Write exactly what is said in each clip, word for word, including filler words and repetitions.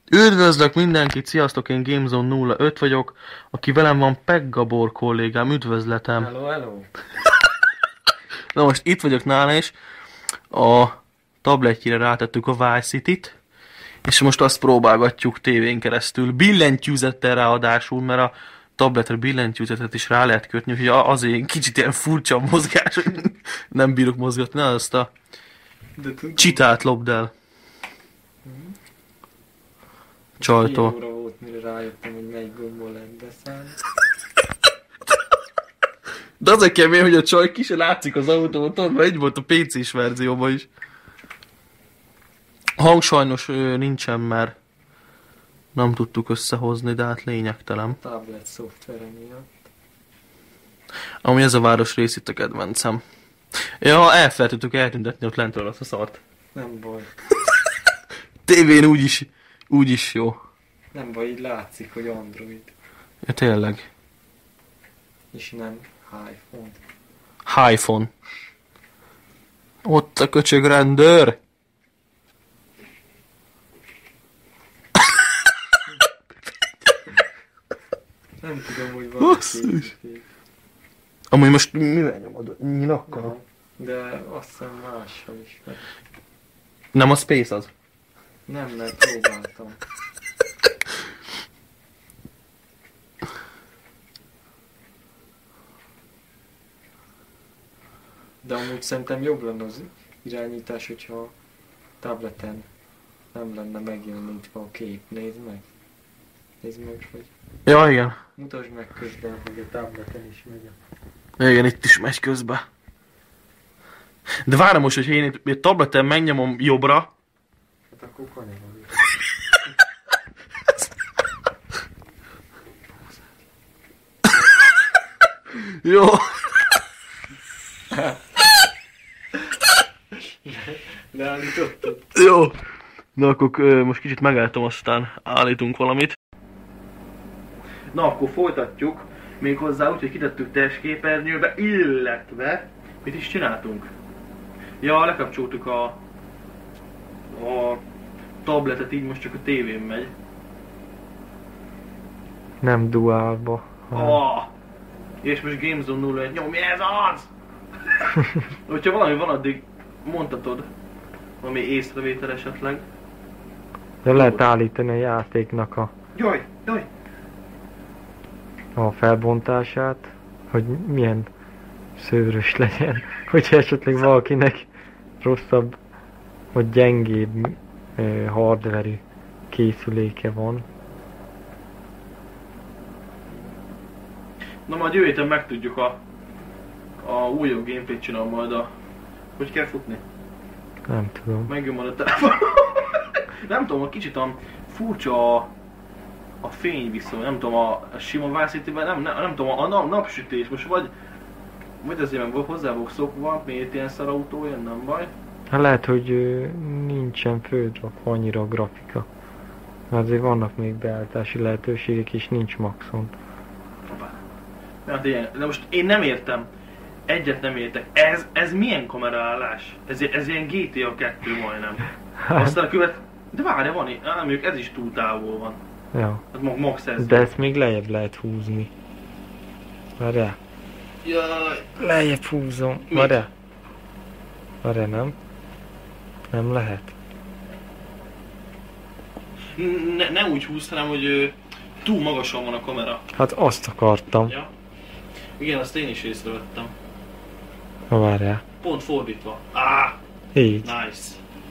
Üdvözlök mindenkit, sziasztok, én GameZone nulla öt vagyok, aki velem van Peg Gabor kollégám, üdvözletem. Hello, hello. Na most itt vagyok nála is, a tabletjére rátettük a Vice City-t, és most azt próbálgatjuk tévén keresztül, billentyűzettel ráadásul, mert a tabletre billentyűzetet is rá lehet kötni, úgyhogy azért kicsit ilyen furcsa a mozgás, hogy nem bírok mozgatni, na azt a csitát lopd el. Csajtól. Fél óra volt, mire rájöttem, hogy melyik gombol lehet beszállni. De az a kemény, hogy a csaj ki se látszik az autóton, mert egy volt a pé cés verzióban is. Hang sajnos ö, nincsen, mert nem tudtuk összehozni, de hát lényegtelen. Tablet szoftvere miatt. Ami ez a városrész itt a kedvencem. Ja, elfelejtettük eltüntetni ott lentről azt a szart. Nem baj. Tévén úgyis, úgyis jó. Nem baj, így látszik, hogy Android. Ja, tényleg. És nem iPhone. iPhone. Ott a köcsög rendőr. Nem tudom, hogy van készíték. Amúgy most mivel nyomod? Nyilakkal? De azt hiszem mással is. Mert... Nem a Space az? Nem, mert próbáltam. De amúgy szerintem jobb lenne az irányítás, hogyha a tableten nem lenne megjelenítve a kép. Nézd meg. Nézd meg, hogy... Ja, igen. Mutasd meg közben, hogy a tableten is megy. Igen, itt is megy közbe. De várom most, hogy én itt a tableten megnyomom jobbra. Hát akkor kanyarod. Jó. Leállítottad? Jó. Na akkor ö, most kicsit megálltam, aztán állítunk valamit. Na akkor folytatjuk. Méghozzá úgy, hogy kitettük testképernyőbe, illetve mit is csináltunk? Ja, lekapcsoltuk a, a tabletet, így most csak a tévén megy. Nem duálba. Ah, és most GameZone nulla egy nyom, mi ez az? Hogyha valami van, addig mondhatod valami észrevétel esetleg. De lehet állítani a játéknak a, Jaj, jaj! a felbontását, hogy milyen szőrös legyen. Hogyha esetleg valakinek rosszabb vagy gyengébb uh, hardverű készüléke van. Na majd jövő héten megtudjuk a, a újabb gameplayt csinál majd a... Hogy kell futni? Nem tudom. Megjön majd a telefon. Nem tudom, a kicsit a furcsa a, a fény viszont, nem tudom, a, a sima Vice City-ben, nem, nem, nem tudom, a nap, napsütés most vagy... Vagy azért meg hozzá vagyok szokva, miért ilyen szar autó jön, nem baj. Hát lehet, hogy uh, nincsen földrakva annyira a grafika. Azért vannak még beállítási lehetőségek és nincs maxon. Hát ilyen, de most én nem értem. Egyet nem értek. Ez, ez milyen kameraállás? Ez, ez ilyen gé té á kettő majdnem. Aztán a követ... De várj, van itt. Á, mondjuk ez is túl távol van. Ja. Hát max ez. De ezt még lejjebb lehet húzni. Várjál. Jaj. Lejjebb húzom. Mi? Várjál. Várjál, nem? Nem lehet. Ne, ne úgy húzz, hanem hogy ö, túl magasan van a kamera. Hát azt akartam. Ja. Igen, azt én is észrevettem. Na várjál. Pont fordítva. Ah, Így. nice.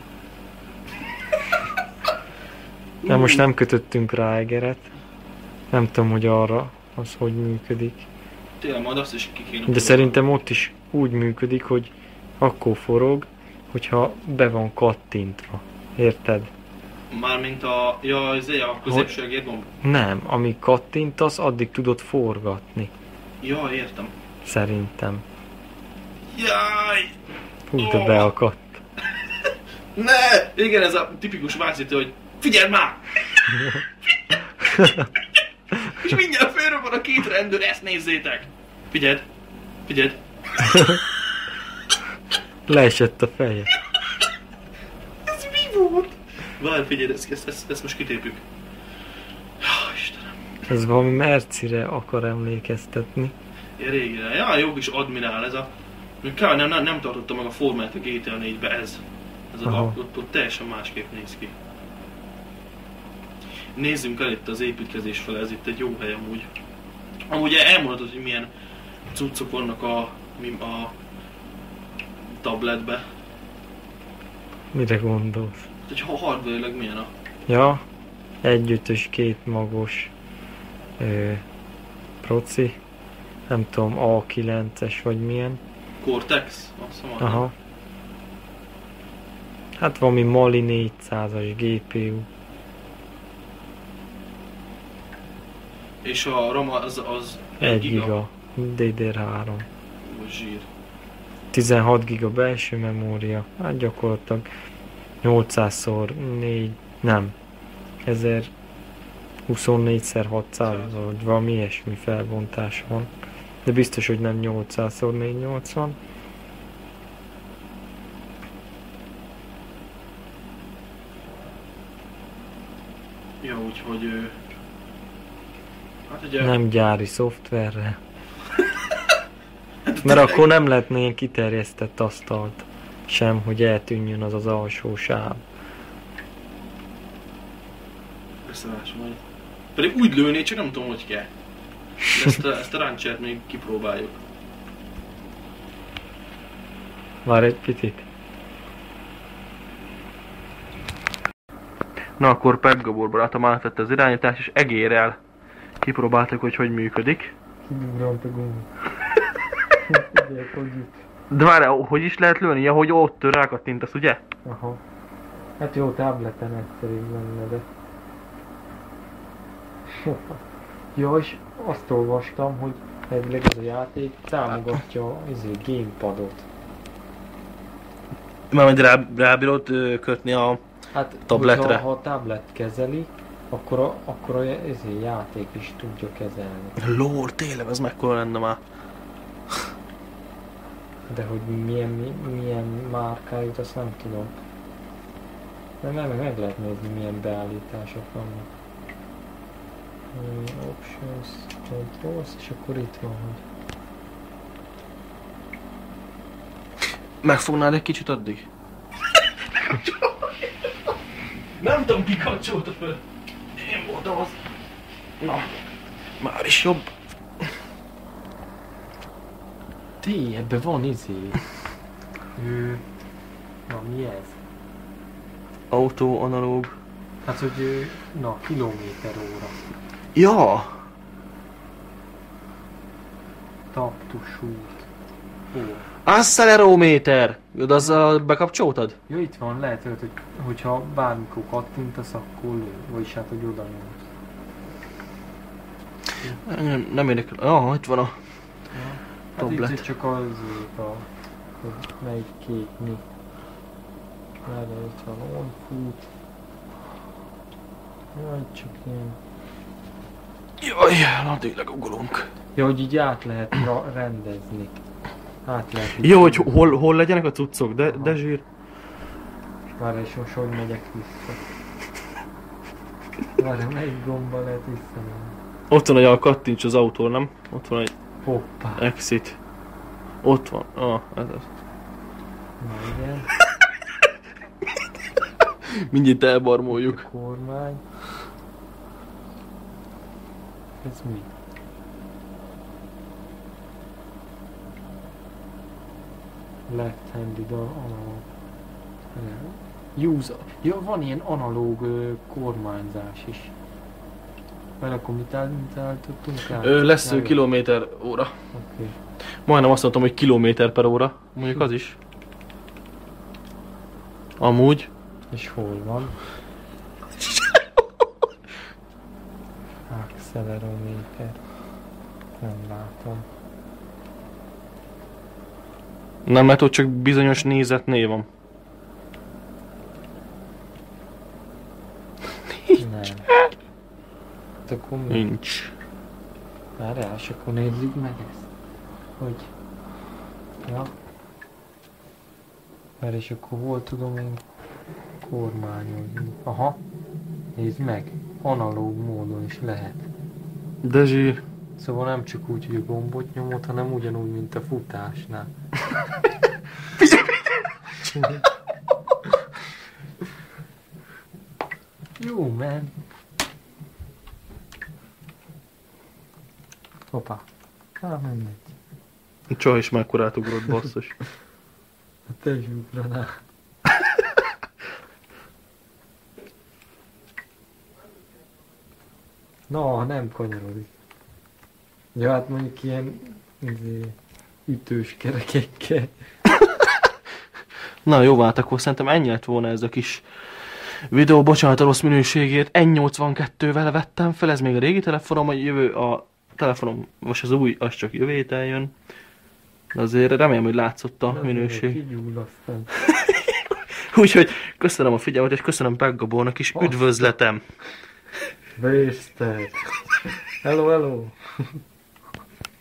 De most nem kötöttünk rá egeret. Nem tudom, hogy arra az hogy működik. Tényleg majd azt is ki kéne. De szerintem ott is úgy működik, hogy akkor forog, hogyha be van kattintva. Érted? Mármint a... Ja, az a középső gomb. Nem, amíg kattintasz, addig tudod forgatni. Ja, értem. Szerintem. Jaj! Hú, de beakadt. Ne! Igen, ez a tipikus vászítő, hogy figyeld már! És mindjárt félről van a két rendőr, ezt nézzétek! Figyeld! Figyeld! Leesett a feje. Ez mi volt? Várj, figyelj, ezt, ezt, ezt, ezt most kitépjük. Ja, Istenem. Ez valami Mercire akar emlékeztetni. Ilyen régire. Ja, jó kis admirál ez a... Kár, nem, nem, nem tartotta meg a formát a gé té á négybe ez. Ez a lap, ott, ott teljesen másképp néz ki. Nézzünk el itt az építkezés fele, ez itt egy jó hely amúgy. Amúgy elmondhatod, hogy milyen cuccok vannak a, a tabletbe. Mire gondolsz? Hogy ha hardware-leg milyen a... Ja, együttes, két magos ö, proci. Nem tudom, á kilences vagy milyen. Cortex? Azt hiszem, aha. Hát valami Mali négyszázas gé pé u. És a RAM az, az egy giga. dé dé er három. Ó, zsír. tizenhat giga belső memória. Hát gyakorlatilag nyolcszáz szor négy, nem. ezerhuszonnégy szer hatszáz, vagy valami ilyesmi felbontás van. De biztos, hogy nem nyolcszáz szor négyszáznyolcvan. Ja, úgyhogy... Hát ugye... Nem gyári szoftverre. Mert akkor nem lehetne ilyen kiterjesztett asztalt sem, hogy eltűnjön az az alsó sáv. Összevás majd. Pedig úgy lőné, csak nem tudom, hogy kell. De ezt a, ezt a ranchert még kipróbáljuk. Várj egy picit. Na akkor Pep Gabor barátom átvette az irányítást, és egérrel kipróbáltuk, hogy hogy működik. Kiugrant a gumi. De várj, hogy is lehet lőni? Ja, hogy ott rákattintasz, ugye? Aha. Hát jó, tableten egyszerűbb lenne, de... Ja, és azt olvastam, hogy elvileg ez a játék támogatja izé, gamepadot. Már majd rá, rábírod ö, kötni a Hát, tabletre? Ha, ha a tablet kezeli, akkor a, akkor a izé, játék is tudja kezelni. Lord, tényleg, az mekkora lenne már. De hogy milyen, milyen márkáit, azt nem tudom. De nem, meg lehet nézni, milyen beállítások vannak. Hmm, options, controls, és akkor itt van, hogy... Megfognád egy kicsit addig? Nem tudom, ki kapcsolta fel. Én voltam az. Na, már is jobb. Té, ebben van izé. Ő... Na, mi ez? Autó, analóg. Hát, hogy ő... Na, kilométer óra. Ja! Taptusút. Ó. Accelerométer! Jó, de azzal bekapcsoltad? Jó, itt van, lehet, hogy, hogyha bármikor kattintasz, akkor lő. Vagyis hát, hogy oda nyomsz. Nem, nem érdekel. Ah, itt van a Ja. Hát tablet. itt csak az, a, hogy melyik kék mi. Erre itt van on foot. Jaj, csak ilyen. Jaj, addig legugolunk. Ja, hogy így át lehet ra- rendezni. Át lehet így. Jó, hogy hol, hol legyenek a cuccok, de, de zsír. Várj, és most hogy megyek vissza? Várj, melyik gomba lehet visszamenni? Ott van egy a kattints az autó, nem? Ott van egy Hoppá. exit. Ott van. Ah, ez az. Na igen. Mindjárt elbarmoljuk. Kormány. Ez mi? Left-handed analóg. Use. Ja, van ilyen analóg ö, kormányzás is. Mert akkor mit, áll, mit állítottunk át? Ö, lesz Ja, ő jó. kilométer óra. Oké. Majdnem azt mondtam, hogy kilométer per óra. Mondjuk az is. Amúgy. És hol van? Accelerométer. Nem látom. Nem, mert ott csak bizonyos nézetnél van. Nem. Hát akkor mi? Nincs. Várjál, és akkor nézzük meg ezt. Hogy? Ja. Várj, és akkor hol tudom én Kormányozni. Aha. Nézd meg. Analóg módon is lehet. De zsír. Szóval nem csak úgy, hogy a gombot nyomod, hanem ugyanúgy, mint a futásnál. Jó, man. Hoppá. Hát mindegy. Csaj is mekkorát ugrott, basszus. Hát te is ugranál. Na, nem kanyarodik. Ja, hát mondjuk ilyen izé, ütős kerekekkel. Na jó, hát akkor szerintem ennyi lett volna ez a kis videó. Bocsánat a rossz minőségért. N nyolcvankettővel vettem fel, ez még a régi telefonom, a jövő a telefonom, most az új, az csak jövő héten jön. De azért remélem, hogy látszott a minőség. Kigyullasztani. Úgyhogy köszönöm a figyelmet, és köszönöm Peggabónak is. Üdvözletem! Wasted. Hello, hello.